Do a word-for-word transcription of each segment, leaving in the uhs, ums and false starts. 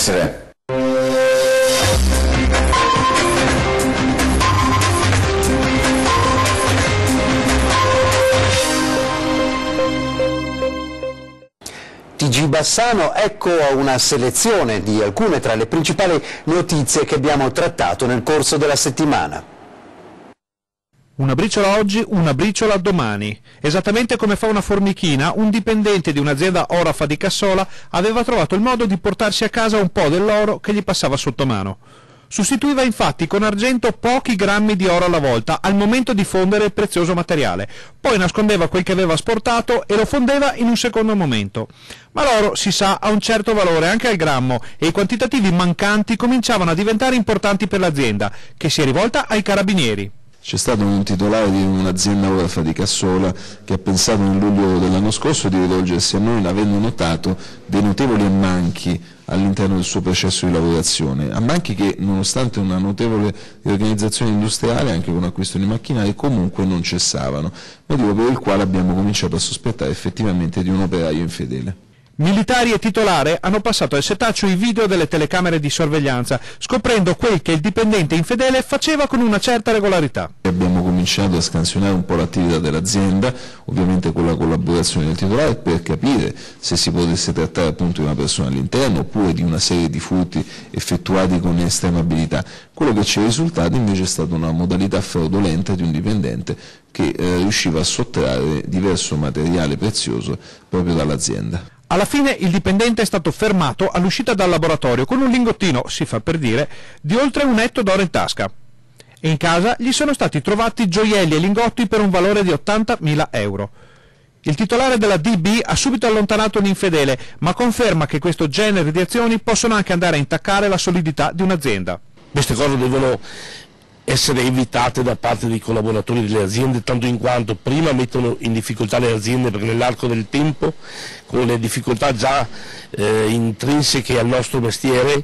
benessere. T G Bassano, ecco una selezione di alcune tra le principali notizie che abbiamo trattato nel corso della settimana. Una briciola oggi, una briciola domani. Esattamente come fa una formichina, un dipendente di un'azienda orafa di Cassola aveva trovato il modo di portarsi a casa un po' dell'oro che gli passava sotto mano. Sostituiva infatti con argento pochi grammi di oro alla volta al momento di fondere il prezioso materiale, poi nascondeva quel che aveva asportato e lo fondeva in un secondo momento. Ma l'oro, si sa, ha un certo valore anche al grammo e i quantitativi mancanti cominciavano a diventare importanti per l'azienda, che si è rivolta ai carabinieri. C'è stato un titolare di un'azienda orafa di Cassola che ha pensato nel luglio dell'anno scorso di rivolgersi a noi avendo notato dei notevoli ammanchi all'interno del suo processo di lavorazione, ammanchi che nonostante una notevole riorganizzazione industriale anche con acquisto di macchinari comunque non cessavano, motivo per il quale abbiamo cominciato a sospettare effettivamente di un operaio infedele. Militari e titolare hanno passato al setaccio i video delle telecamere di sorveglianza, scoprendo quel che il dipendente infedele faceva con una certa regolarità. Abbiamo cominciato a scansionare un po' l'attività dell'azienda, ovviamente con la collaborazione del titolare, per capire se si potesse trattare appunto di una persona all'interno oppure di una serie di furti effettuati con estrema abilità. Quello che ci è risultato invece è stata una modalità fraudolenta di un dipendente che eh, riusciva a sottrarre diverso materiale prezioso proprio dall'azienda. Alla fine il dipendente è stato fermato all'uscita dal laboratorio con un lingottino, si fa per dire, di oltre un etto d'oro in tasca. E in casa gli sono stati trovati gioielli e lingotti per un valore di ottantamila euro. Il titolare della D B ha subito allontanato l'infedele, ma conferma che questo genere di azioni possono anche andare a intaccare la solidità di un'azienda. Queste cose devono essere evitate da parte dei collaboratori delle aziende, tanto in quanto prima mettono in difficoltà le aziende, perché nell'arco del tempo, con le difficoltà già eh, intrinseche al nostro mestiere,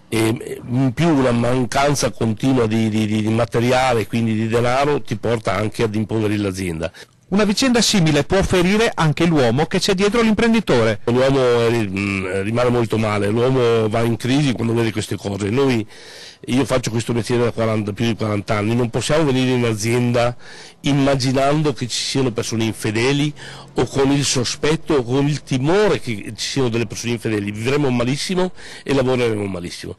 e in più una mancanza continua di, di, di materiale, quindi di denaro, ti porta anche ad impoverire l'azienda. Una vicenda simile può ferire anche l'uomo che c'è dietro l'imprenditore. L'uomo rimane molto male, l'uomo va in crisi quando vede queste cose. Noi, io faccio questo mestiere da quaranta, più di quaranta anni, non possiamo venire in azienda immaginando che ci siano persone infedeli o con il sospetto o con il timore che ci siano delle persone infedeli. Vivremo malissimo e lavoreremo malissimo.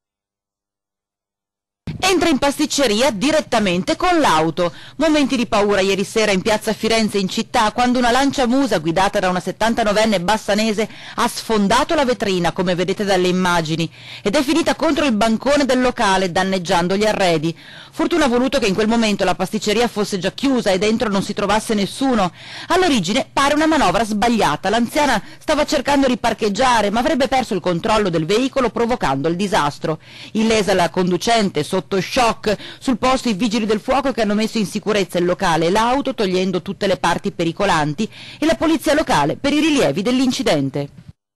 Entra in pasticceria direttamente con l'auto. Momenti di paura ieri sera in piazza Firenze in città, quando una lanciamusa guidata da una settantanovenne bassanese ha sfondato la vetrina, come vedete dalle immagini, ed è finita contro il bancone del locale, danneggiando gli arredi. Fortuna ha voluto che in quel momento la pasticceria fosse già chiusa e dentro non si trovasse nessuno. All'origine pare una manovra sbagliata. L'anziana stava cercando di parcheggiare, ma avrebbe perso il controllo del veicolo provocando il disastro. Illesa la conducente, sotto shock, sul posto i vigili del fuoco che hanno messo in sicurezza il locale e l'auto, togliendo tutte le parti pericolanti, e la polizia locale per i rilievi dell'incidente.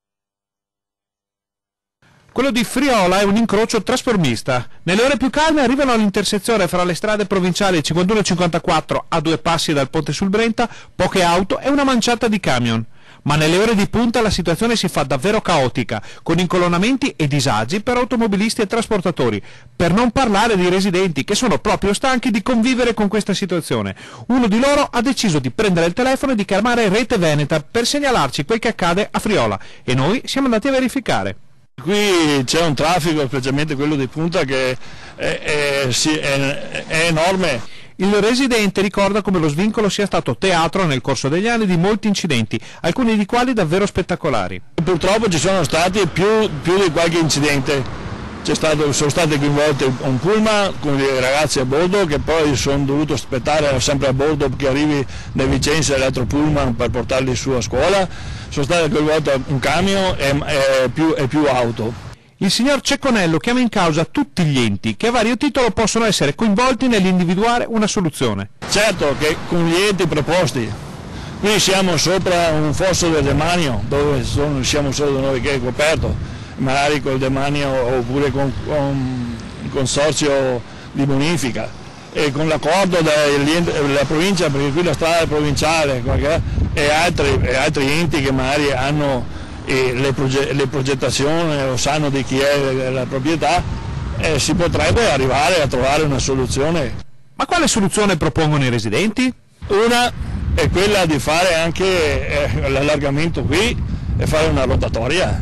Quello di Friola è un incrocio trasformista. Nelle ore più calme arrivano all'intersezione fra le strade provinciali cinquantuno e cinquantaquattro, a due passi dal ponte sul Brenta, poche auto e una manciata di camion. Ma nelle ore di punta la situazione si fa davvero caotica, con incolonnamenti e disagi per automobilisti e trasportatori, per non parlare dei residenti che sono proprio stanchi di convivere con questa situazione. Uno di loro ha deciso di prendere il telefono e di chiamare Rete Veneta per segnalarci quel che accade a Friola, e noi siamo andati a verificare. Qui c'è un traffico, specialmente quello di punta, che è, è, sì, è, è enorme. Il residente ricorda come lo svincolo sia stato teatro nel corso degli anni di molti incidenti, alcuni di quali davvero spettacolari. Purtroppo ci sono stati più, più di qualche incidente. C'è stato, sono stati coinvolti un pullman con dei ragazzi a bordo che poi sono dovuto aspettare sempre a bordo che arrivi da Vicenza l'altro pullman per portarli su a scuola. Sono state coinvolte un camion e, e, più, e più auto. Il signor Cecconello chiama in causa tutti gli enti che a vario titolo possono essere coinvolti nell'individuare una soluzione. Certo che con gli enti proposti, qui siamo sopra un fosso del demanio dove sono, siamo solo noi che è coperto, magari col demanio oppure con, con il consorzio di bonifica e con l'accordo della provincia, perché qui la strada è provinciale e altri, e altri enti che magari hanno e le, proge le progettazioni o sanno di chi è la proprietà, eh, si potrebbe arrivare a trovare una soluzione. Ma quale soluzione propongono i residenti? Una è quella di fare anche eh, l'allargamento qui e fare una rotatoria.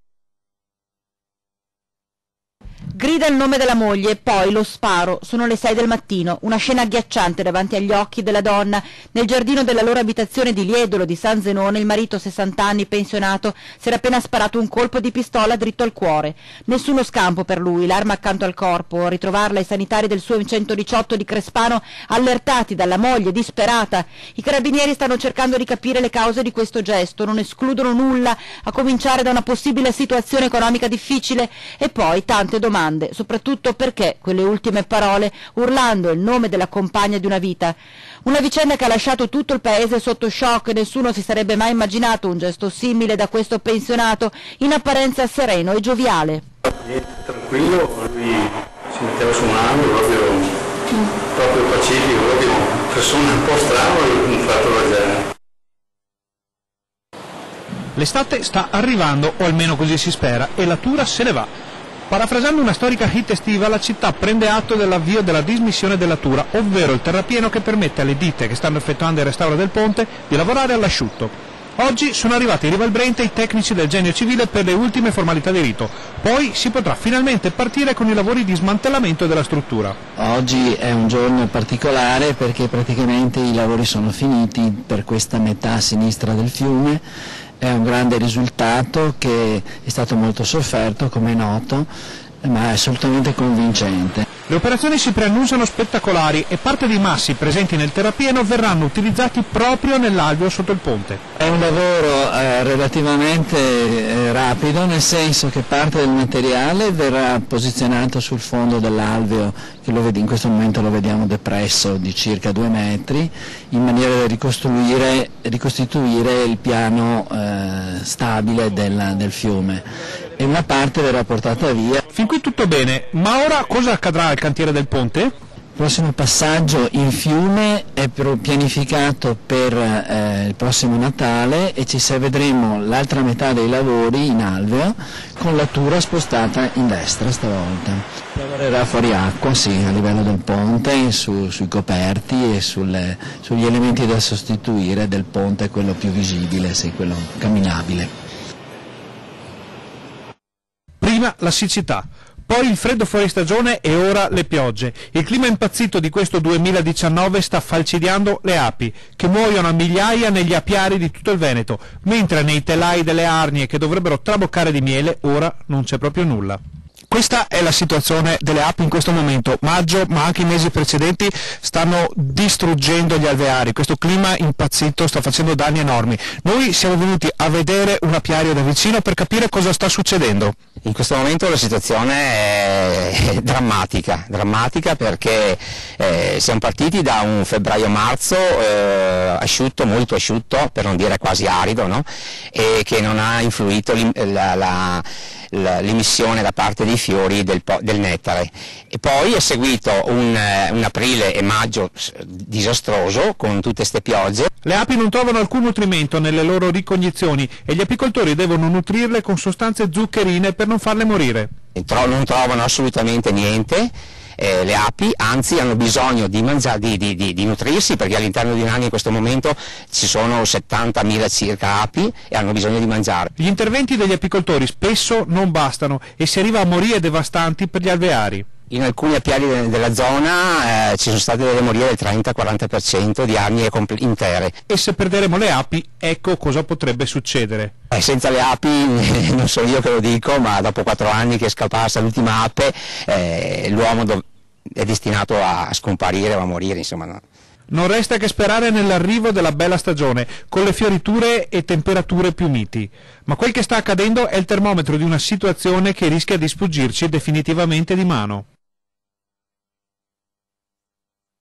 Grida il nome della moglie, poi lo sparo. Sono le sei del mattino, una scena agghiacciante davanti agli occhi della donna. Nel giardino della loro abitazione di Liedolo di San Zenone, il marito, sessanta anni, pensionato, si era appena sparato un colpo di pistola dritto al cuore. Nessuno scampo per lui, l'arma accanto al corpo. A ritrovarla i sanitari del suo centodiciotto di Crespano, allertati dalla moglie disperata. I carabinieri stanno cercando di capire le cause di questo gesto, non escludono nulla, a cominciare da una possibile situazione economica difficile e poi tante domande. Soprattutto perché quelle ultime parole, urlando il nome della compagna di una vita. Una vicenda che ha lasciato tutto il paese sotto shock e nessuno si sarebbe mai immaginato un gesto simile da questo pensionato, in apparenza sereno e gioviale. Tranquillo, lui si metteva su un angolo, proprio, proprio pacifico, proprio persona un po' strana e un fatto del genere. L'estate sta arrivando, o almeno così si spera, e la Tura se ne va. Parafrasando una storica hit estiva, la città prende atto dell'avvio della dismissione della Tura, ovvero il terrapieno che permette alle ditte che stanno effettuando il restauro del ponte di lavorare all'asciutto. Oggi sono arrivati in riva al Brenta i tecnici del Genio Civile per le ultime formalità di rito. Poi si potrà finalmente partire con i lavori di smantellamento della struttura. Oggi è un giorno particolare perché praticamente i lavori sono finiti per questa metà sinistra del fiume. È un grande risultato che è stato molto sofferto, come è noto, ma è assolutamente convincente. Le operazioni si preannunciano spettacolari e parte dei massi presenti nel terrapieno verranno utilizzati proprio nell'alveo sotto il ponte. È un lavoro eh, relativamente eh, rapido, nel senso che parte del materiale verrà posizionato sul fondo dell'alveo, che lo vedi, in questo momento lo vediamo depresso di circa due metri, in maniera da ricostruire, ricostituire il piano eh, stabile del, del fiume. E una parte verrà portata via. Fin qui tutto bene, ma ora cosa accadrà al cantiere del ponte? Il prossimo passaggio in fiume è pianificato per eh, il prossimo Natale e ci vedremo l'altra metà dei lavori in alveo con la Tura spostata in destra stavolta. Lavorerà fuori acqua, sì, a livello del ponte, su, sui coperti e sulle, sugli elementi da sostituire del ponte, quello più visibile, sì, quello camminabile. Prima la siccità, poi il freddo fuori stagione e ora le piogge. Il clima impazzito di questo duemiladiciannove sta falcidiando le api, che muoiono a migliaia negli apiari di tutto il Veneto, mentre nei telai delle arnie che dovrebbero traboccare di miele ora non c'è proprio nulla. Questa è la situazione delle api in questo momento. Maggio, ma anche i mesi precedenti, stanno distruggendo gli alveari. Questo clima impazzito sta facendo danni enormi. Noi siamo venuti a vedere un apiario da vicino per capire cosa sta succedendo. In questo momento la situazione è drammatica, drammatica perché eh, siamo partiti da un febbraio-marzo eh, asciutto, molto asciutto, per non dire quasi arido, no? E che non ha influito la, la l'emissione da parte dei fiori del, del nettare, e poi è seguito un, un aprile e maggio disastroso con tutte queste piogge. Le api non trovano alcun nutrimento nelle loro ricognizioni e gli apicoltori devono nutrirle con sostanze zuccherine per non farle morire. Non trovano assolutamente niente. Eh, le api, anzi, hanno bisogno di, mangiare, di, di, di, di nutrirsi, perché all'interno di un anno in questo momento ci sono settantamila circa api e hanno bisogno di mangiare. Gli interventi degli apicoltori spesso non bastano e si arriva a morie devastanti per gli alveari. In alcuni apiari de della zona eh, ci sono state delle morie del trenta quaranta per cento di arnie intere. E se perderemo le api, ecco cosa potrebbe succedere. Eh, senza le api, non sono io che lo dico, ma dopo quattro anni che è scomparsa l'ultima ape, eh, l'uomo è destinato a scomparire o a morire, insomma. No. Non resta che sperare nell'arrivo della bella stagione, con le fioriture e temperature più miti. Ma quel che sta accadendo è il termometro di una situazione che rischia di sfuggirci definitivamente di mano.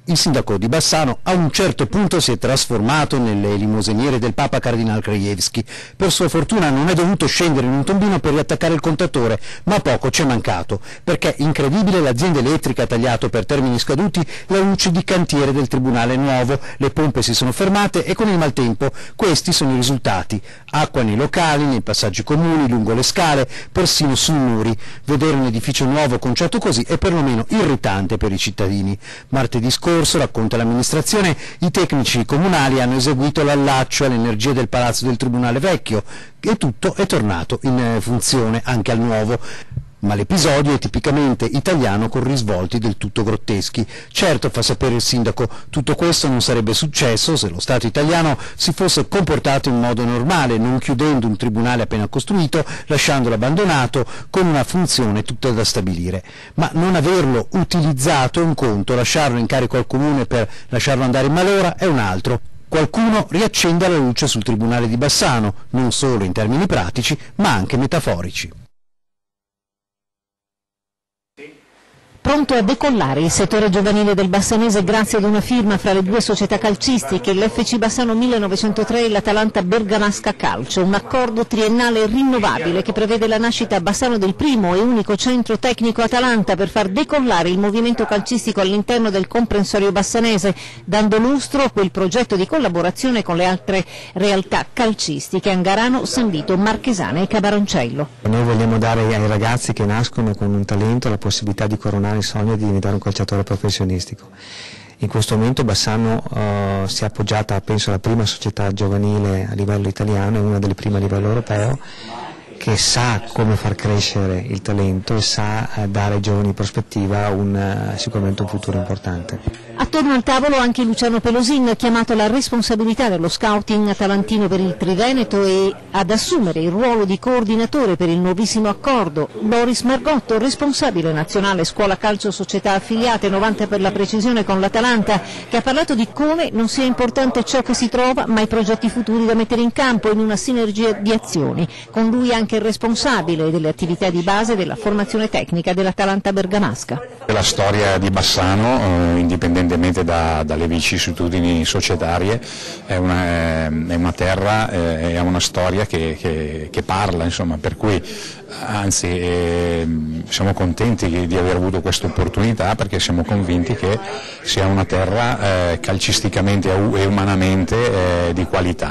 Il sindaco di Bassano a un certo punto si è trasformato nelle limosiniere del Papa Cardinal Krajewski. Per sua fortuna non è dovuto scendere in un tombino per riattaccare il contatore, ma poco ci è mancato, perché incredibile l'azienda elettrica ha tagliato per termini scaduti la luce di cantiere del Tribunale Nuovo, le pompe si sono fermate e con il maltempo questi sono i risultati. Acqua nei locali, nei passaggi comuni, lungo le scale, persino sui muri. Vedere un edificio nuovo conciato così è perlomeno irritante per i cittadini. Martedì scorso, racconta l'amministrazione, i tecnici comunali hanno eseguito l'allaccio all'energia del palazzo del Tribunale Vecchio e tutto è tornato in funzione anche al nuovo. Ma l'episodio è tipicamente italiano con risvolti del tutto grotteschi. Certo, fa sapere il sindaco, tutto questo non sarebbe successo se lo Stato italiano si fosse comportato in modo normale, non chiudendo un tribunale appena costruito, lasciandolo abbandonato con una funzione tutta da stabilire. Ma non averlo utilizzato è un conto, lasciarlo in carico al comune per lasciarlo andare in malora è un altro. Qualcuno riaccenda la luce sul Tribunale di Bassano, non solo in termini pratici, ma anche metaforici. Pronto a decollare il settore giovanile del Bassanese grazie ad una firma fra le due società calcistiche, l'F C Bassano millenovecentotre e l'Atalanta Bergamasca Calcio, un accordo triennale rinnovabile che prevede la nascita a Bassano del primo e unico centro tecnico Atalanta per far decollare il movimento calcistico all'interno del comprensorio bassanese, dando lustro a quel progetto di collaborazione con le altre realtà calcistiche Angarano, San Vito, Marchesana e Cabaroncello. Noi vogliamo dare ai ragazzi che nascono con un talento la possibilità di coronare il sogno di diventare un calciatore professionistico. In questo momento Bassano uh, si è appoggiata, penso, alla prima società giovanile a livello italiano e una delle prime a livello europeo, che sa come far crescere il talento e sa uh, dare ai giovani in prospettiva un, uh, sicuramente un futuro importante. Attorno al tavolo anche Luciano Pelosin, chiamato alla responsabilità dello scouting atalantino per il Triveneto e ad assumere il ruolo di coordinatore per il nuovissimo accordo. Boris Margotto, responsabile nazionale scuola calcio società affiliate, novanta per la precisione, con l'Atalanta, che ha parlato di come non sia importante ciò che si trova, ma i progetti futuri da mettere in campo in una sinergia di azioni. Con lui anche il responsabile delle attività di base della formazione tecnica dell'Atalanta Bergamasca. La storia di Bassano, eh, indipendentemente da, dalle vicissitudini societarie, è una, è una terra, eh, è una storia che, che, che parla, insomma, per cui anzi eh, siamo contenti di aver avuto questa opportunità, perché siamo convinti che sia una terra eh, calcisticamente e umanamente eh, di qualità.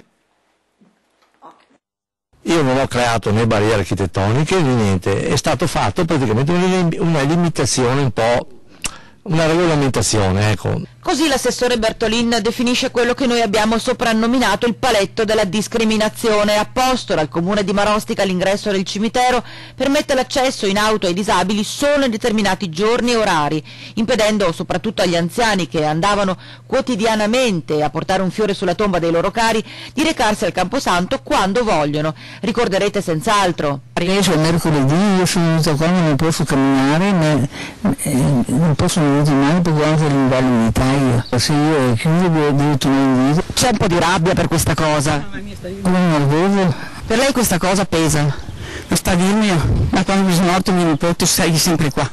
Io non ho creato né barriere architettoniche né niente, è stato fatto praticamente una limitazione un po', una regolamentazione, ecco. Così l'assessore Bertolin definisce quello che noi abbiamo soprannominato il paletto della discriminazione, apposto dal comune di Marostica all'ingresso del cimitero, permette l'accesso in auto ai disabili solo in determinati giorni e orari, impedendo soprattutto agli anziani che andavano quotidianamente a portare un fiore sulla tomba dei loro cari di recarsi al Camposanto quando vogliono. Ricorderete senz'altro. Adesso è mercoledì, io sono venuta qua, non posso camminare, ma, eh, non posso camminare perché anche l'invalidità io. Se io chiudo devo tornare indietro. C'è un po' di rabbia per questa cosa? Come nervoso. Per lei questa cosa pesa? Non sta a dirmi, ma quando mi sono morto mio nipote sei sempre qua.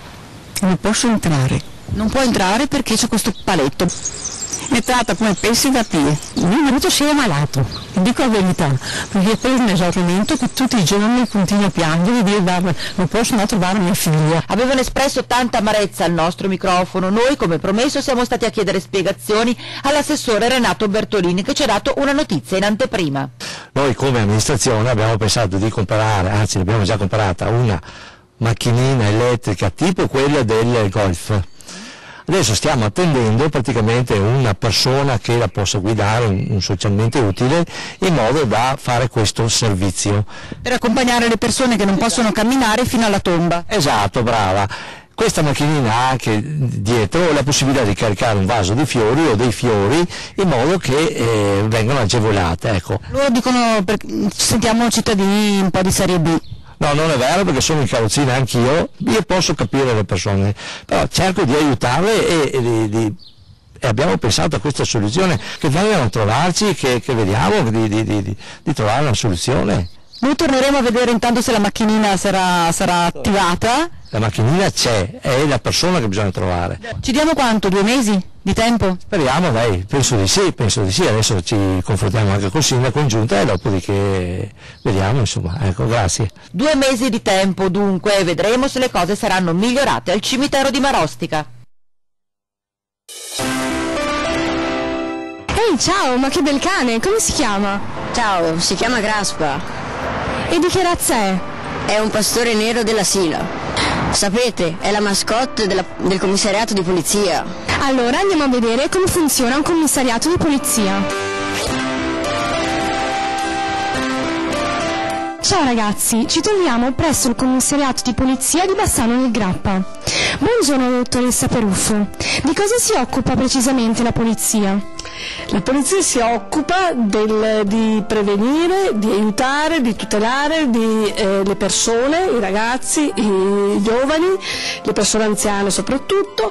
Non posso entrare. Non può entrare perché c'è questo paletto. È tratta come pesce da pie. Mio marito si è ammalato, dico la verità, perché è preso un esaurimento che tutti i giorni continua a piangere e dire guarda, non posso andare a trovare mia figlia. Avevano espresso tanta amarezza al nostro microfono. Noi, come promesso, siamo stati a chiedere spiegazioni all'assessore Renato Bertolini, che ci ha dato una notizia in anteprima. Noi come amministrazione abbiamo pensato di comprare, anzi l'abbiamo già comprata, una macchinina elettrica tipo quella del Golf. Adesso stiamo attendendo praticamente una persona che la possa guidare, un, un socialmente utile, in modo da fare questo servizio. Per accompagnare le persone che non possono camminare fino alla tomba. Esatto, brava. Questa macchinina ha anche dietro la possibilità di caricare un vaso di fiori o dei fiori in modo che eh, vengano agevolate. Ecco. Loro dicono, per, sentiamo cittadini un po' di serie B. No, non è vero, perché sono in carrozzina anch'io, io posso capire le persone, però cerco di aiutarle e, e, di, di, e abbiamo pensato a questa soluzione, che vengano a trovarci, che, che vediamo di, di, di, di trovare una soluzione. Noi torneremo a vedere intanto se la macchinina sarà, sarà attivata. la macchinina c'è, è la persona che bisogna trovare. Ci diamo quanto? Due mesi di tempo? Speriamo, dai, penso di sì, penso di sì, adesso ci confrontiamo anche col sindaco in giunta e dopodiché vediamo, insomma, ecco, grazie. Due mesi di tempo dunque, vedremo se le cose saranno migliorate al cimitero di Marostica. Ehi, ciao, ma che bel cane, come si chiama? Ciao, si chiama Graspa. E di che razza è? È un pastore nero della Sila. Sapete, è la mascotte della, del commissariato di polizia. Allora andiamo a vedere come funziona un commissariato di polizia. Ciao ragazzi, ci troviamo presso il commissariato di polizia di Bassano del Grappa. Buongiorno dottoressa Peruffo. Di cosa si occupa precisamente la polizia? La polizia si occupa del, di prevenire, di aiutare, di tutelare di, eh, le persone, i ragazzi, i giovani, le persone anziane soprattutto,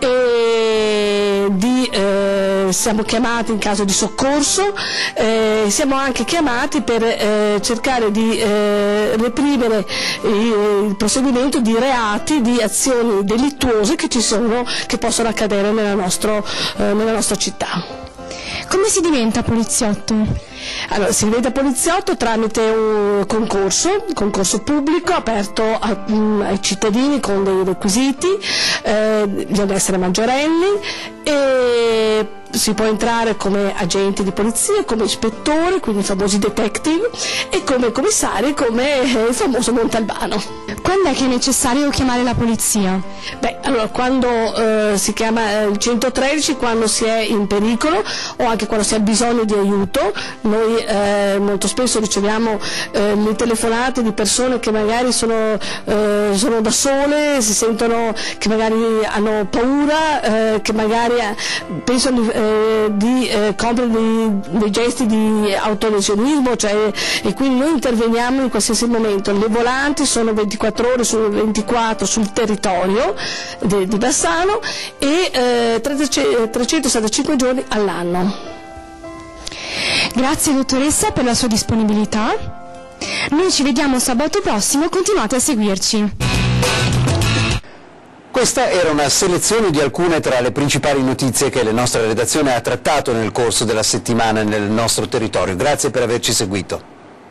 e di, eh, siamo chiamati in caso di soccorso, eh, siamo anche chiamati per eh, cercare di eh, reprimere il, il procedimento di reati, di azioni delittuose che ci sono, che possono accadere nella, nostro, eh, nella nostra città. Come si diventa poliziotto? Allora, si diventa poliziotto tramite un concorso, un concorso pubblico aperto a, um, ai cittadini con dei requisiti, eh, bisogna essere maggiorenni e si può entrare come agenti di polizia, come ispettori, quindi i famosi detective, e come commissari, come eh, il famoso Montalbano. Quando è che è necessario chiamare la polizia? Beh, allora, quando eh, si chiama il centotredici, quando si è in pericolo o anche quando si ha bisogno di aiuto. Noi eh, molto spesso riceviamo eh, le telefonate di persone che magari sono, eh, sono da sole, si sentono che magari hanno paura, eh, che magari eh, pensano eh, di eh, compiere dei, dei gesti di autolesionismo, cioè, e quindi noi interveniamo in qualsiasi momento. Le volanti sono ventiquattro ore su ventiquattro sul territorio de, di Bassano e eh, trecentosessantacinque giorni all'anno. Grazie dottoressa per la sua disponibilità. Noi ci vediamo sabato prossimo, continuate a seguirci. Questa era una selezione di alcune tra le principali notizie che la nostra redazione ha trattato nel corso della settimana nel nostro territorio. Grazie per averci seguito.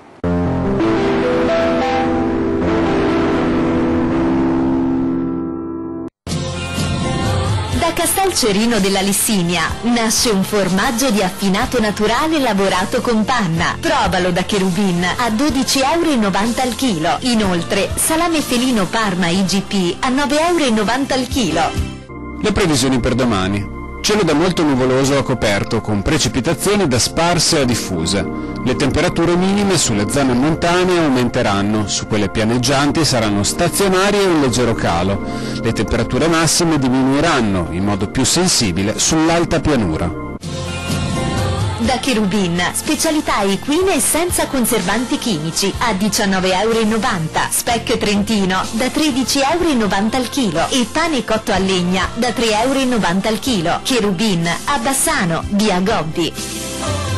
Da Castelcerino della Lissinia nasce un formaggio di affinato naturale lavorato con panna. Provalo da Cherubin a dodici euro e novanta al chilo. Inoltre, salame felino Parma I G P a nove euro e novanta al chilo. Le previsioni per domani. Cielo da molto nuvoloso a coperto, con precipitazioni da sparse a diffuse. Le temperature minime sulle zone montane aumenteranno, su quelle pianeggianti saranno stazionarie e un leggero calo. Le temperature massime diminuiranno in modo più sensibile sull'alta pianura. Da Cherubin, specialità equine e senza conservanti chimici a diciannove euro e novanta. Speck Trentino da tredici euro e novanta al chilo e pane cotto a legna da tre euro e novanta al chilo. Cherubin a Bassano, via Gobbi.